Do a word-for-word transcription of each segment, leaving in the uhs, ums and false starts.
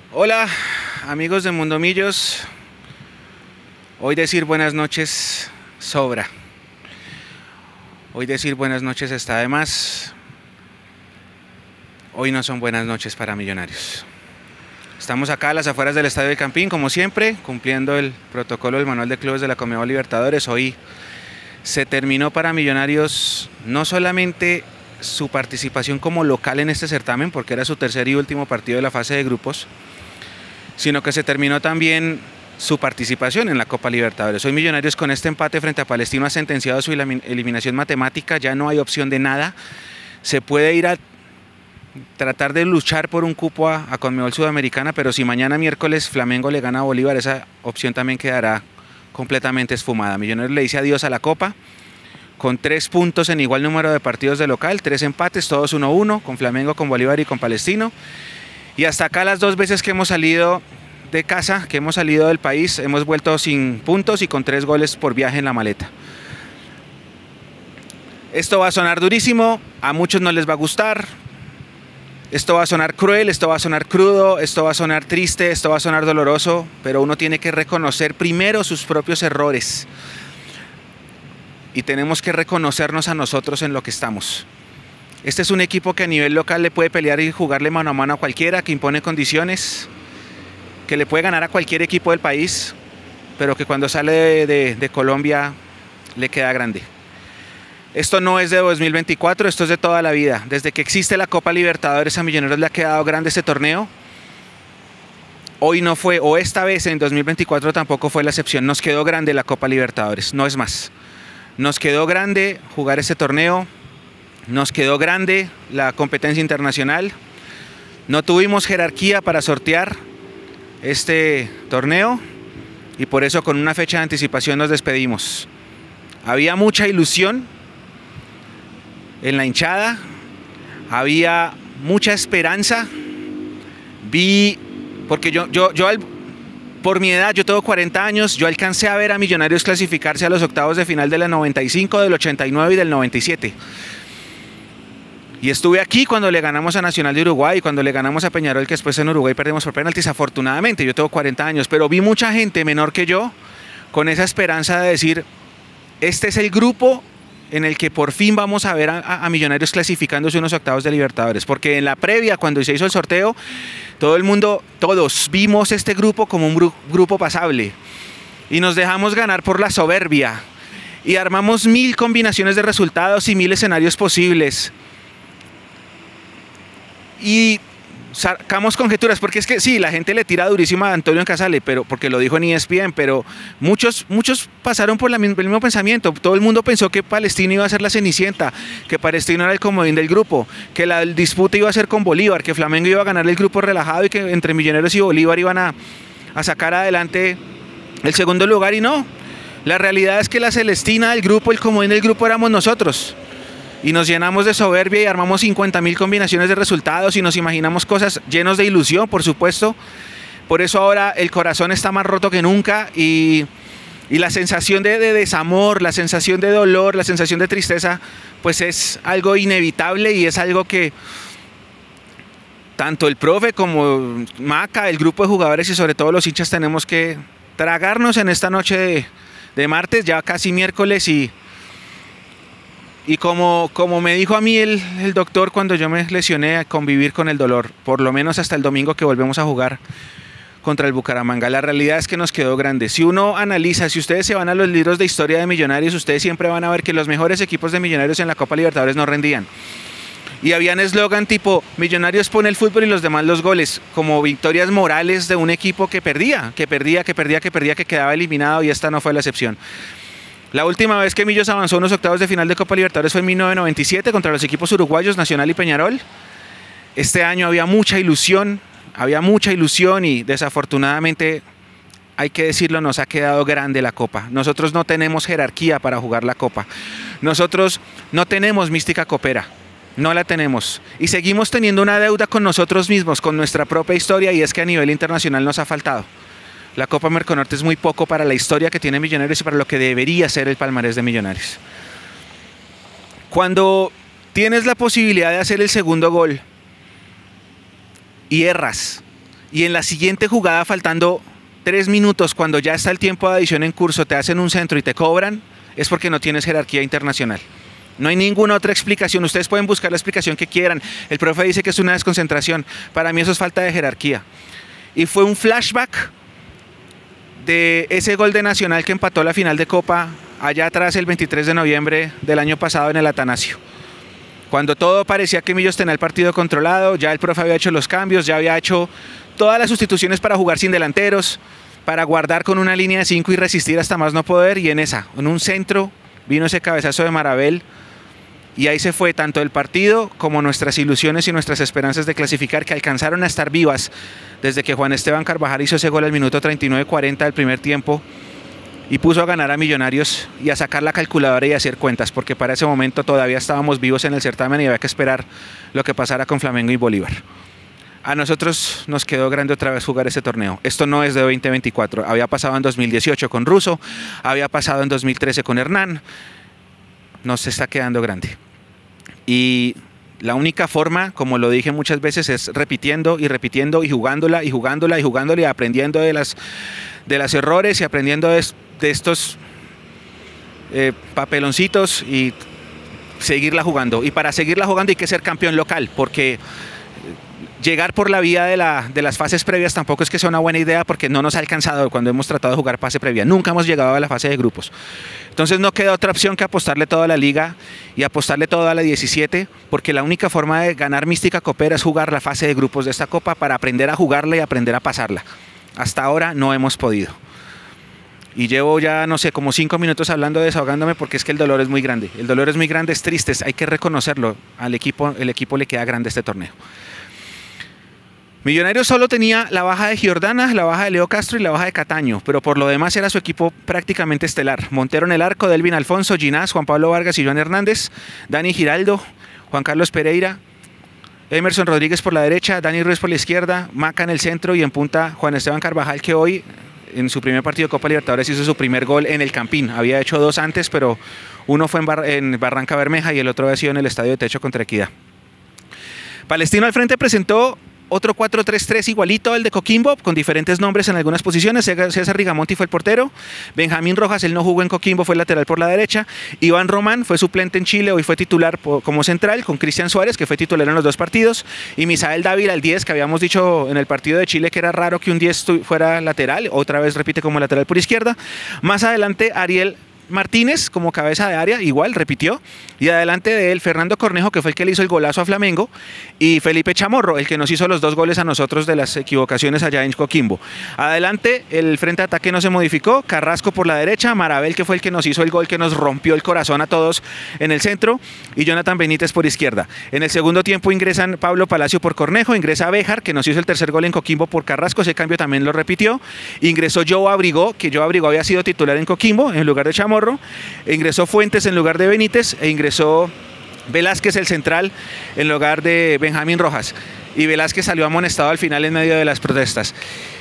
Hola amigos de Mundo Millos, hoy decir buenas noches sobra, hoy decir buenas noches está de más, hoy no son buenas noches para Millonarios. Estamos acá a las afueras del Estadio del Campín, como siempre, cumpliendo el protocolo del Manual de Clubes de la Conmebol Libertadores. Hoy se terminó para Millonarios no solamente su participación como local en este certamen, porque era su tercer y último partido de la fase de grupos, sino que se terminó también su participación en la Copa Libertadores. Hoy Millonarios, con este empate frente a Palestino, ha sentenciado su eliminación matemática, ya no hay opción de nada. Se puede ir a tratar de luchar por un cupo a, a Conmebol Sudamericana, pero si mañana miércoles Flamengo le gana a Bolívar, esa opción también quedará completamente esfumada. Millonarios le dice adiós a la Copa, con tres puntos en igual número de partidos de local, tres empates, todos uno uno, con Flamengo, con Bolívar y con Palestino. Y hasta acá las dos veces que hemos salido de casa, que hemos salido del país, hemos vuelto sin puntos y con tres goles por viaje en la maleta. Esto va a sonar durísimo, a muchos no les va a gustar, esto va a sonar cruel, esto va a sonar crudo, esto va a sonar triste, esto va a sonar doloroso, pero uno tiene que reconocer primero sus propios errores. Y tenemos que reconocernos a nosotros en lo que estamos. Este es un equipo que a nivel local le puede pelear y jugarle mano a mano a cualquiera, que impone condiciones, que le puede ganar a cualquier equipo del país, pero que cuando sale de, de, de Colombia le queda grande. Esto no es de dos mil veinticuatro, esto es de toda la vida. Desde que existe la Copa Libertadores, a Millonarios le ha quedado grande este torneo. Hoy no fue, o esta vez en dos mil veinticuatro tampoco fue la excepción. Nos quedó grande la Copa Libertadores, no es más. Nos quedó grande jugar este torneo. Nos quedó grande la competencia internacional. No tuvimos jerarquía para sortear este torneo y por eso con una fecha de anticipación nos despedimos. Había mucha ilusión en la hinchada, había mucha esperanza. Vi, porque yo, yo, yo al, por mi edad, yo tengo cuarenta años, yo alcancé a ver a Millonarios clasificarse a los octavos de final de la noventa y cinco, del ochenta y nueve y del noventa y siete. Y estuve aquí cuando le ganamos a Nacional de Uruguay, cuando le ganamos a Peñarol, que después en Uruguay perdimos por penaltis, afortunadamente. Yo tengo cuarenta años, pero vi mucha gente menor que yo con esa esperanza de decir, este es el grupo en el que por fin vamos a ver a, a Millonarios clasificándose unos octavos de Libertadores. Porque en la previa, cuando se hizo el sorteo, todo el mundo, todos vimos este grupo como un gru grupo pasable. Y nos dejamos ganar por la soberbia. Y armamos mil combinaciones de resultados y mil escenarios posibles. Y sacamos conjeturas, porque es que sí, la gente le tira durísimo a Antonio Casale, pero porque lo dijo en E S P N, pero muchos, muchos pasaron por la, el mismo pensamiento. Todo el mundo pensó que Palestino iba a ser la cenicienta, que Palestino era el comodín del grupo, que la disputa iba a ser con Bolívar, que Flamengo iba a ganar el grupo relajado y que entre Millonarios y Bolívar iban a, a sacar adelante el segundo lugar, y no. La realidad es que la Celestina del grupo, el comodín del grupo éramos nosotros. Y nos llenamos de soberbia y armamos cincuenta mil combinaciones de resultados y nos imaginamos cosas llenos de ilusión, por supuesto. Por eso ahora el corazón está más roto que nunca y, y la sensación de, de desamor, la sensación de dolor, la sensación de tristeza, pues es algo inevitable y es algo que tanto el profe como Maca, el grupo de jugadores y sobre todo los hinchas tenemos que tragarnos en esta noche de, de martes, ya casi miércoles. y Y como, como me dijo a mí el, el doctor cuando yo me lesioné, a convivir con el dolor, por lo menos hasta el domingo que volvemos a jugar contra el Bucaramanga. La realidad es que nos quedó grande. Si uno analiza, si ustedes se van a los libros de historia de Millonarios, ustedes siempre van a ver que los mejores equipos de Millonarios en la Copa Libertadores no rendían. Y habían eslogan tipo, Millonarios pone el fútbol y los demás los goles, como victorias morales de un equipo que perdía, que perdía, que perdía, que perdía, que quedaba eliminado, y esta no fue la excepción. La última vez que Millos avanzó a unos octavos de final de Copa Libertadores fue en mil novecientos noventa y siete contra los equipos uruguayos Nacional y Peñarol. Este año había mucha ilusión, había mucha ilusión y desafortunadamente, hay que decirlo, nos ha quedado grande la Copa. Nosotros no tenemos jerarquía para jugar la Copa. Nosotros no tenemos mística copera, no la tenemos. Y seguimos teniendo una deuda con nosotros mismos, con nuestra propia historia, y es que a nivel internacional nos ha faltado. La Copa Merconorte es muy poco para la historia que tiene Millonarios y para lo que debería ser el palmarés de Millonarios. Cuando tienes la posibilidad de hacer el segundo gol y erras, y en la siguiente jugada, faltando tres minutos, cuando ya está el tiempo de adición en curso, te hacen un centro y te cobran, es porque no tienes jerarquía internacional. No hay ninguna otra explicación. Ustedes pueden buscar la explicación que quieran. El profe dice que es una desconcentración. Para mí eso es falta de jerarquía. Y fue un flashback de ese gol de Nacional que empató la final de Copa allá atrás el veintitrés de noviembre del año pasado en el Atanasio. Cuando todo parecía que Millos tenía el partido controlado, ya el profe había hecho los cambios, ya había hecho todas las sustituciones para jugar sin delanteros, para guardar con una línea de cinco y resistir hasta más no poder, y en esa, en un centro, vino ese cabezazo de Marabel, y ahí se fue tanto el partido como nuestras ilusiones y nuestras esperanzas de clasificar, que alcanzaron a estar vivas desde que Juan Esteban Carvajal hizo ese gol al minuto treinta y nueve cuarenta del primer tiempo, y puso a ganar a Millonarios y a sacar la calculadora y a hacer cuentas, porque para ese momento todavía estábamos vivos en el certamen y había que esperar lo que pasara con Flamengo y Bolívar. A nosotros nos quedó grande otra vez jugar ese torneo. Esto no es de veinte veinticuatro, había pasado en dos mil dieciocho con Russo, había pasado en dos mil trece con Hernán, nos está quedando grande. Y la única forma, como lo dije muchas veces, es repitiendo y repitiendo y jugándola y jugándola y jugándola y aprendiendo de las de los errores y aprendiendo de, de estos eh, papeloncitos y seguirla jugando. Y para seguirla jugando hay que ser campeón local, porque llegar por la vía de, la, de las fases previas tampoco es que sea una buena idea, porque no nos ha alcanzado cuando hemos tratado de jugar fase previa. Nunca hemos llegado a la fase de grupos. Entonces no queda otra opción que apostarle toda la liga y apostarle toda la diecisiete, porque la única forma de ganar Mística Copera es jugar la fase de grupos de esta copa para aprender a jugarla y aprender a pasarla. Hasta ahora no hemos podido. Y llevo ya, no sé, como cinco minutos hablando, desahogándome, porque es que el dolor es muy grande. El dolor es muy grande, es triste, hay que reconocerlo. Al equipo, el equipo le queda grande este torneo. Millonarios solo tenía la baja de Giordana, la baja de Leo Castro y la baja de Cataño, pero por lo demás era su equipo prácticamente estelar. Montero en el arco, Delvin Alfonso, Ginás, Juan Pablo Vargas y Joan Hernández, Dani Giraldo, Juan Carlos Pereira, Emerson Rodríguez por la derecha, Dani Ruiz por la izquierda, Maca en el centro y en punta Juan Esteban Carvajal, que hoy en su primer partido de Copa Libertadores hizo su primer gol en el Campín. Había hecho dos antes, pero uno fue en, Bar en Barranca Bermeja y el otro había sido en el Estadio de Techo contra Equidad. Palestino al frente presentó otro cuatro tres tres igualito al de Coquimbo, con diferentes nombres en algunas posiciones. César Rigamonti fue el portero, Benjamín Rojas, él no jugó en Coquimbo, fue el lateral por la derecha, Iván Román fue suplente en Chile, hoy fue titular como central, con Cristian Suárez, que fue titular en los dos partidos, y Misael Dávila, el diez, que habíamos dicho en el partido de Chile que era raro que un diez fuera lateral, otra vez repite como lateral por izquierda. Más adelante Ariel Martínez como cabeza de área, igual, repitió, y adelante de él Fernando Cornejo, que fue el que le hizo el golazo a Flamengo, y Felipe Chamorro, el que nos hizo los dos goles a nosotros de las equivocaciones allá en Coquimbo. Adelante el frente de ataque no se modificó, Carrasco por la derecha, Marabel, que fue el que nos hizo el gol que nos rompió el corazón a todos en el centro, y Jonathan Benítez por izquierda. En el segundo tiempo ingresan Pablo Palacio por Cornejo, ingresa Béjar, que nos hizo el tercer gol en Coquimbo por Carrasco, ese cambio también lo repitió, ingresó Joe Abrigó, que Joe Abrigó había sido titular en Coquimbo en lugar de Chamorro, ingresó Fuentes en lugar de Benítez e ingresó Velázquez, el central, en lugar de Benjamín Rojas, y Velázquez salió amonestado al final en medio de las protestas.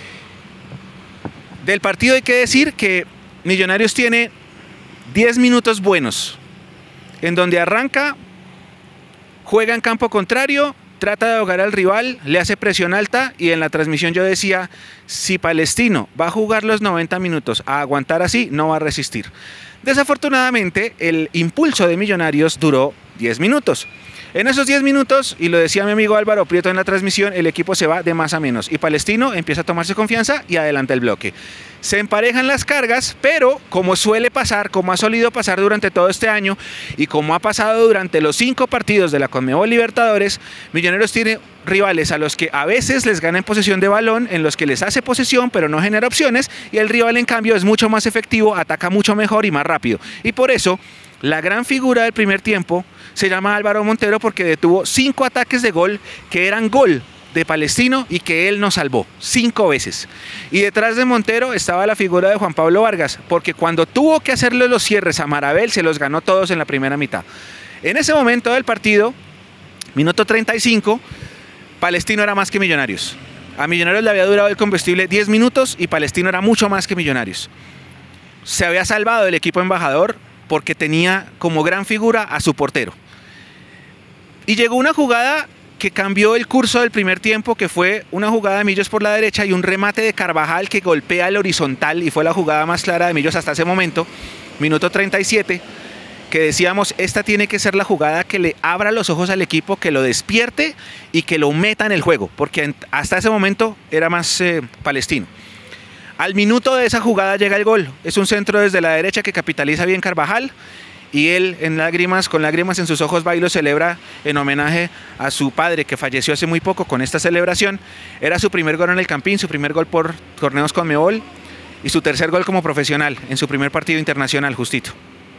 Del partido hay que decir que Millonarios tiene diez minutos buenos, en donde arranca, juega en campo contrario, trata de ahogar al rival, le hace presión alta, y en la transmisión yo decía, si Palestino va a jugar los noventa minutos a aguantar así, no va a resistir. Desafortunadamente, el impulso de Millonarios duró diez minutos. En esos diez minutos, y lo decía mi amigo Álvaro Prieto en la transmisión, el equipo se va de más a menos, y Palestino empieza a tomarse confianza y adelanta el bloque. Se emparejan las cargas, pero como suele pasar, como ha solido pasar durante todo este año, y como ha pasado durante los cinco partidos de la Conmebol Libertadores, Millonarios tiene rivales a los que a veces les gana en posesión de balón, en los que les hace posesión pero no genera opciones, y el rival en cambio es mucho más efectivo, ataca mucho mejor y más rápido. Y por eso, la gran figura del primer tiempo se llama Álvaro Montero, porque detuvo cinco ataques de gol que eran gol de Palestino y que él nos salvó cinco veces. Y detrás de Montero estaba la figura de Juan Pablo Vargas, porque cuando tuvo que hacerle los cierres a Marabel, se los ganó todos en la primera mitad. En ese momento del partido, minuto treinta y cinco, Palestino era más que Millonarios. A Millonarios le había durado el combustible diez minutos y Palestino era mucho más que Millonarios. Se había salvado el equipo embajador porque tenía como gran figura a su portero. Y llegó una jugada que cambió el curso del primer tiempo, que fue una jugada de Millos por la derecha y un remate de Carvajal que golpea el horizontal, y fue la jugada más clara de Millos hasta ese momento, minuto treinta y siete, que decíamos, esta tiene que ser la jugada que le abra los ojos al equipo, que lo despierte y que lo meta en el juego, porque hasta ese momento era más eh, Palestino. Al minuto de esa jugada llega el gol, es un centro desde la derecha que capitaliza bien Carvajal, y él en lágrimas, con lágrimas en sus ojos va y lo celebra en homenaje a su padre, que falleció hace muy poco con esta celebración. Era su primer gol en el Campín, su primer gol por torneos Conmebol y su tercer gol como profesional en su primer partido internacional, justito.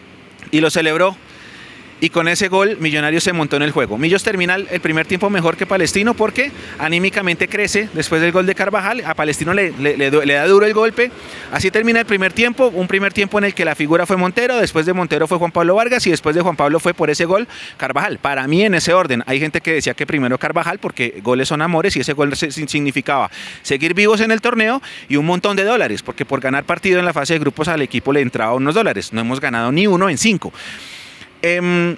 Y lo celebró, y con ese gol Millonarios se montó en el juego. Millos termina el primer tiempo mejor que Palestino porque anímicamente crece después del gol de Carvajal. A Palestino le, le, le, le da duro el golpe. Así termina el primer tiempo, un primer tiempo en el que la figura fue Montero, después de Montero fue Juan Pablo Vargas y después de Juan Pablo fue por ese gol Carvajal. Para mí en ese orden, hay gente que decía que primero Carvajal porque goles son amores, y ese gol significaba seguir vivos en el torneo y un montón de dólares, porque por ganar partido en la fase de grupos al equipo le entraba unos dólares. No hemos ganado ni uno en cinco. Eh,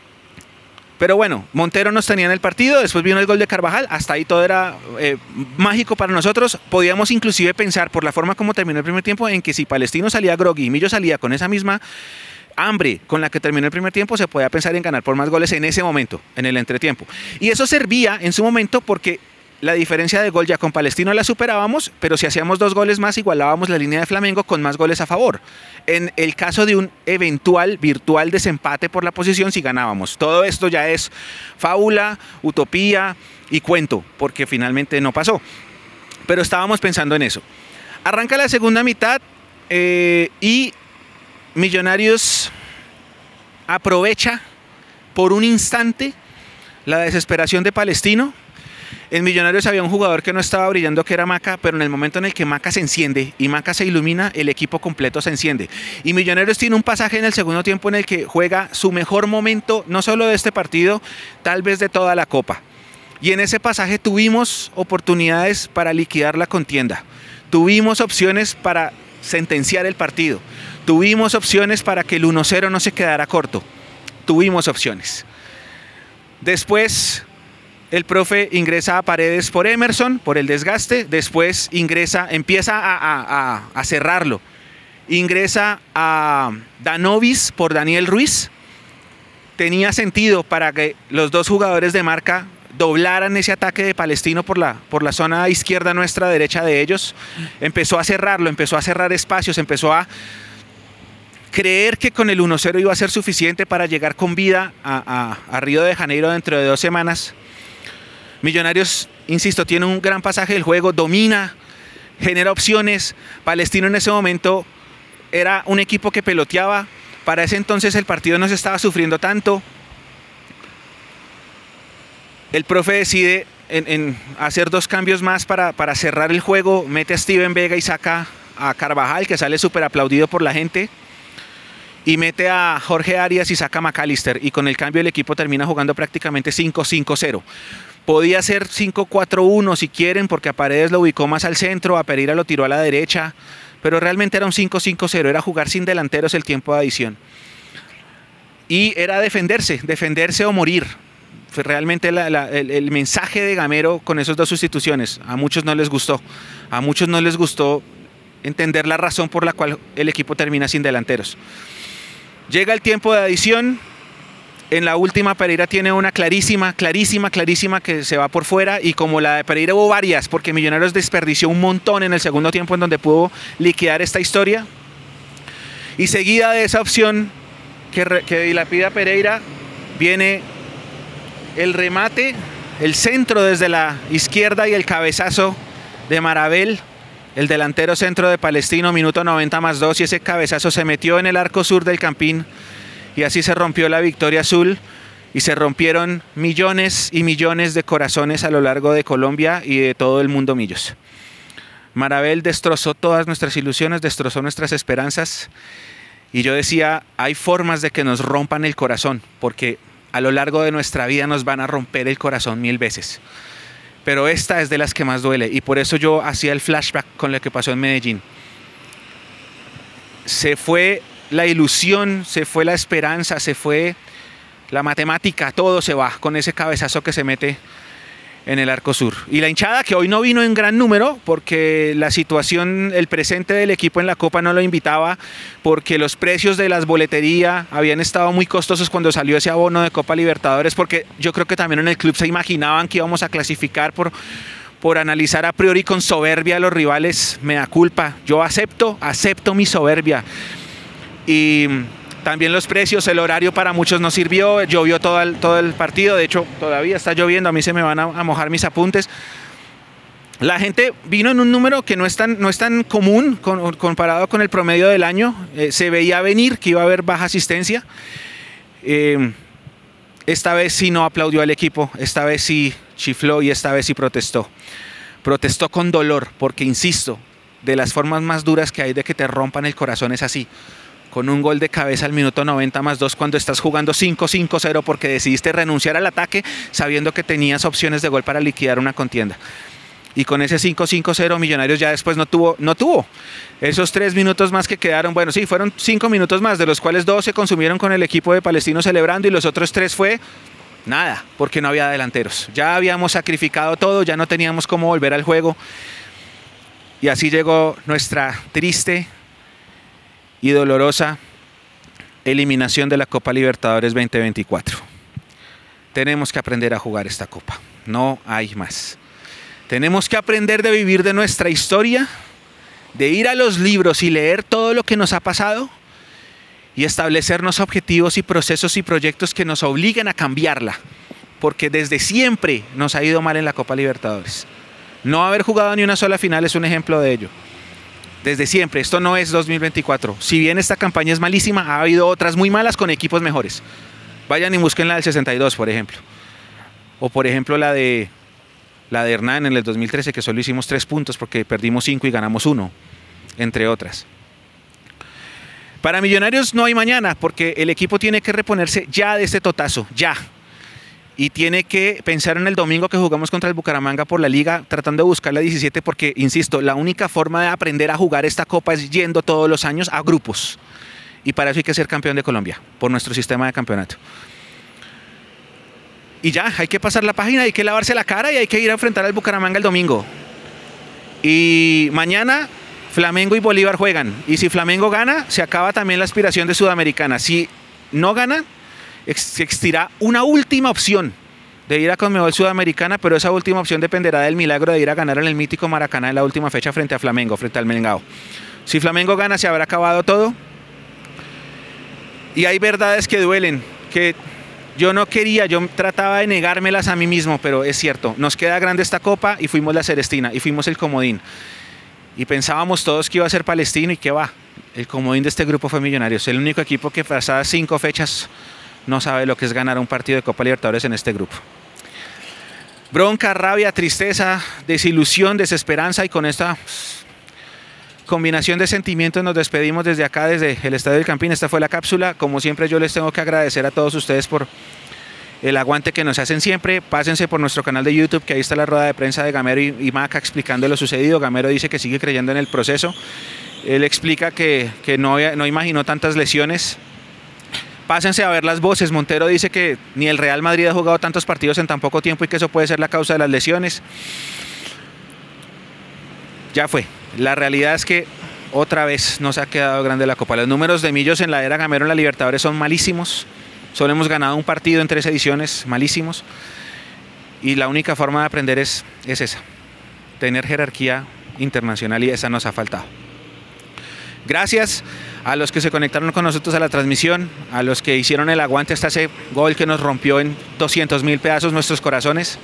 pero bueno, Montero nos tenía en el partido, después vino el gol de Carvajal, hasta ahí todo era eh, mágico para nosotros. Podíamos inclusive pensar, por la forma como terminó el primer tiempo, en que si Palestino salía groggy y Millos salía con esa misma hambre con la que terminó el primer tiempo, se podía pensar en ganar por más goles en ese momento, en el entretiempo. Y eso servía en su momento porque la diferencia de gol ya con Palestino la superábamos, pero si hacíamos dos goles más igualábamos la línea de Flamengo con más goles a favor. En el caso de un eventual virtual desempate por la posición, si ganábamos. Todo esto ya es fábula, utopía y cuento, porque finalmente no pasó. Pero estábamos pensando en eso. Arranca la segunda mitad eh, y Millonarios aprovecha por un instante la desesperación de Palestino. En Millonarios había un jugador que no estaba brillando, que era Maca, pero en el momento en el que Maca se enciende y Maca se ilumina, el equipo completo se enciende. Y Millonarios tiene un pasaje en el segundo tiempo en el que juega su mejor momento, no solo de este partido, tal vez de toda la Copa. Y en ese pasaje tuvimos oportunidades para liquidar la contienda. Tuvimos opciones para sentenciar el partido. Tuvimos opciones para que el uno cero no se quedara corto. Tuvimos opciones. Después el profe ingresa a Paredes por Emerson, por el desgaste. Después ingresa, empieza a, a, a, a cerrarlo. Ingresa a Danovis por Daniel Ruiz. Tenía sentido para que los dos jugadores de marca doblaran ese ataque de Palestino por la, por la zona izquierda nuestra, derecha de ellos. Empezó a cerrarlo, empezó a cerrar espacios, empezó a creer que con el uno cero iba a ser suficiente para llegar con vida a, a, a Río de Janeiro dentro de dos semanas. Millonarios, insisto, tiene un gran pasaje del juego, domina, genera opciones. Palestino en ese momento era un equipo que peloteaba. Para ese entonces el partido no se estaba sufriendo tanto. El profe decide en, en hacer dos cambios más para, para cerrar el juego. Mete a Steven Vega y saca a Carvajal, que sale súper aplaudido por la gente. Y mete a Jorge Arias y saca a McAllister. Y con el cambio el equipo termina jugando prácticamente cinco cinco cero. Podía ser cinco cuatro uno si quieren, porque a Paredes lo ubicó más al centro, a Pereira lo tiró a la derecha. Pero realmente era un cinco cinco cero, era jugar sin delanteros el tiempo de adición. Y era defenderse, defenderse o morir. Fue realmente la, la, el, el mensaje de Gamero con esas dos sustituciones. A muchos no les gustó. A muchos no les gustó entender la razón por la cual el equipo termina sin delanteros. Llega el tiempo de adición. En la última Pereira tiene una clarísima, clarísima, clarísima que se va por fuera, y como la de Pereira hubo varias, porque Millonarios desperdició un montón en el segundo tiempo en donde pudo liquidar esta historia. Y seguida de esa opción que, que dilapida Pereira, viene el remate, el centro desde la izquierda y el cabezazo de Marabel, el delantero centro de Palestino, minuto noventa más dos, y ese cabezazo se metió en el arco sur del Campín. Y así se rompió la victoria azul y se rompieron millones y millones de corazones a lo largo de Colombia y de todo el mundo millos. Marabel destrozó todas nuestras ilusiones, destrozó nuestras esperanzas. Y yo decía, hay formas de que nos rompan el corazón, porque a lo largo de nuestra vida nos van a romper el corazón mil veces. Pero esta es de las que más duele, y por eso yo hacía el flashback con lo que pasó en Medellín. Se fue la ilusión, se fue la esperanza, se fue la matemática, todo se va con ese cabezazo que se mete en el Arco Sur. Y la hinchada, que hoy no vino en gran número porque la situación, el presente del equipo en la Copa no lo invitaba, porque los precios de las boleterías habían estado muy costosos cuando salió ese abono de Copa Libertadores, porque yo creo que también en el club se imaginaban que íbamos a clasificar por, por analizar a priori con soberbia a los rivales. Me da culpa, yo acepto, acepto mi soberbia. Y también los precios, el horario para muchos no sirvió, llovió todo el, todo el partido, de hecho todavía está lloviendo, a mí se me van a, a mojar mis apuntes. La gente vino en un número que no es tan, no es tan común con, comparado con el promedio del año, eh, se veía venir que iba a haber baja asistencia. Eh, esta vez sí no aplaudió al equipo, esta vez sí chifló y esta vez sí protestó. Protestó con dolor, porque insisto, de las formas más duras que hay de que te rompan el corazón es así. Con un gol de cabeza al minuto noventa más dos cuando estás jugando cinco cinco cero porque decidiste renunciar al ataque sabiendo que tenías opciones de gol para liquidar una contienda. Y con ese cinco cinco cero Millonarios ya después no tuvo, no tuvo. Esos tres minutos más que quedaron, bueno, sí, fueron cinco minutos más, de los cuales dos se consumieron con el equipo de Palestino celebrando y los otros tres fue nada, porque no había delanteros. Ya habíamos sacrificado todo, ya no teníamos cómo volver al juego. Y así llegó nuestra triste y dolorosa eliminación de la Copa Libertadores veinte veinticuatro. Tenemos que aprender a jugar esta Copa, no hay más. Tenemos que aprender de vivir de nuestra historia, de ir a los libros y leer todo lo que nos ha pasado y establecernos objetivos y procesos y proyectos que nos obliguen a cambiarla, porque desde siempre nos ha ido mal en la Copa Libertadores. No haber jugado ni una sola final es un ejemplo de ello. Desde siempre, esto no es dos mil veinticuatro. Si bien esta campaña es malísima, ha habido otras muy malas con equipos mejores. Vayan y busquen la del sesenta y dos, por ejemplo. O por ejemplo la de, la de Hernán en el dos mil trece, que solo hicimos tres puntos porque perdimos cinco y ganamos uno, entre otras. Para Millonarios no hay mañana, porque el equipo tiene que reponerse ya de este totazo, ya. Y tiene que pensar en el domingo que jugamos contra el Bucaramanga por la Liga, tratando de buscar la diecisiete, porque, insisto, la única forma de aprender a jugar esta Copa es yendo todos los años a grupos. Y para eso hay que ser campeón de Colombia, por nuestro sistema de campeonato. Y ya, hay que pasar la página, hay que lavarse la cara y hay que ir a enfrentar al Bucaramanga el domingo. Y mañana Flamengo y Bolívar juegan. Y si Flamengo gana, se acaba también la aspiración de Sudamericana. Si no gana, existirá una última opción de ir a Conmebol Sudamericana, pero esa última opción dependerá del milagro de ir a ganar en el mítico Maracaná en la última fecha frente a Flamengo, frente al Melgao. Si Flamengo gana, se habrá acabado todo. Y hay verdades que duelen, que yo no quería, yo trataba de negármelas a mí mismo, pero es cierto, nos queda grande esta Copa y fuimos la Celestina y fuimos el comodín. Y pensábamos todos que iba a ser Palestino y que va, el comodín de este grupo fue Millonarios, el único equipo que pasadas cinco fechas no sabe lo que es ganar un partido de Copa Libertadores en este grupo. Bronca, rabia, tristeza, desilusión, desesperanza, y con esta combinación de sentimientos nos despedimos desde acá, desde el Estadio del Campín. Esta fue la cápsula. Como siempre, yo les tengo que agradecer a todos ustedes por el aguante que nos hacen siempre. Pásense por nuestro canal de YouTube, que ahí está la rueda de prensa de Gamero y, y Maca explicando lo sucedido. Gamero dice que sigue creyendo en el proceso. Él explica que, que no, no imaginó tantas lesiones. Pásense a ver las voces. Montero dice que ni el Real Madrid ha jugado tantos partidos en tan poco tiempo y que eso puede ser la causa de las lesiones. Ya fue. La realidad es que otra vez nos ha quedado grande la Copa. Los números de Millos en la era Gamero en la Libertadores son malísimos. Solo hemos ganado un partido en tres ediciones, malísimos. Y la única forma de aprender es, es esa. Tener jerarquía internacional, y esa nos ha faltado. Gracias a los que se conectaron con nosotros a la transmisión, a los que hicieron el aguante hasta ese gol que nos rompió en doscientos mil pedazos nuestros corazones.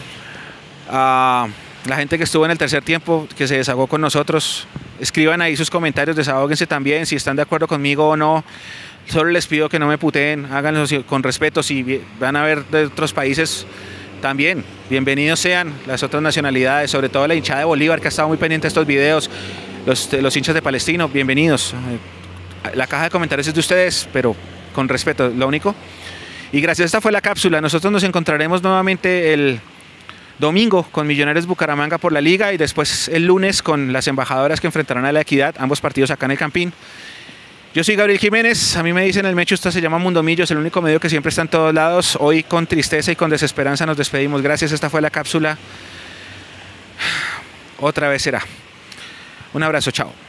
A la gente que estuvo en el tercer tiempo, que se desahogó con nosotros. Escriban ahí sus comentarios, desahóguense también, si están de acuerdo conmigo o no. Solo les pido que no me puteen, háganlo con respeto. Si van a ver de otros países, también bienvenidos sean las otras nacionalidades, sobre todo la hinchada de Bolívar, que ha estado muy pendiente de estos videos. Los, los hinchas de Palestino, bienvenidos. La caja de comentarios es de ustedes, pero con respeto, lo único. Y gracias, esta fue la cápsula. Nosotros nos encontraremos nuevamente el domingo con Millonarios Bucaramanga por la Liga, y después el lunes con las embajadoras que enfrentarán a La Equidad, ambos partidos acá en el Campín. Yo soy Gabriel Jiménez, a mí me dicen el Mecho, esto se llama Mundomillos, el único medio que siempre está en todos lados. Hoy con tristeza y con desesperanza nos despedimos. Gracias, esta fue la cápsula. Otra vez será. Un abrazo, chao.